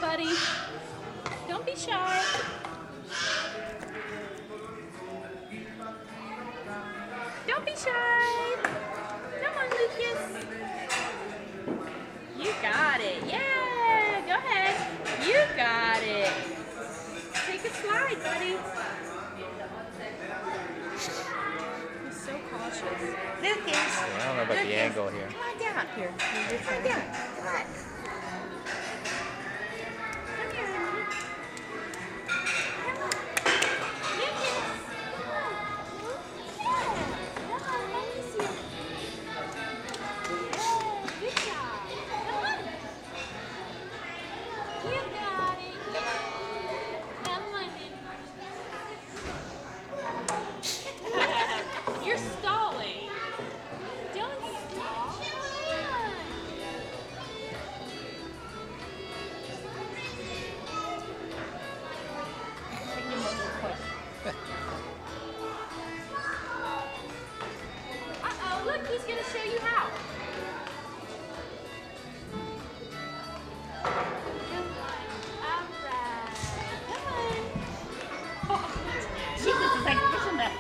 buddy. Don't be shy. Don't be shy. Come on, Lucas. You got it. Yeah, go ahead. You got it. Take a slide, buddy. He's so cautious. Lucas. I don't know about the angle here. Come on down. Here. Come on down. Come on. Come here, honey. Come on. Lucas. Come on. Come on, let me see. Yeah, good job. Come on. You got it. Come on. You're stalling. Don't stall. Come on. Uh-oh, look, he's going to show you how. Come on. All right. Come on. Jesus is like pushing that.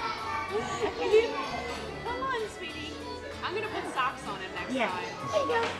Come on, sweetie. I'm going to put socks on him next Yeah. time. There you go.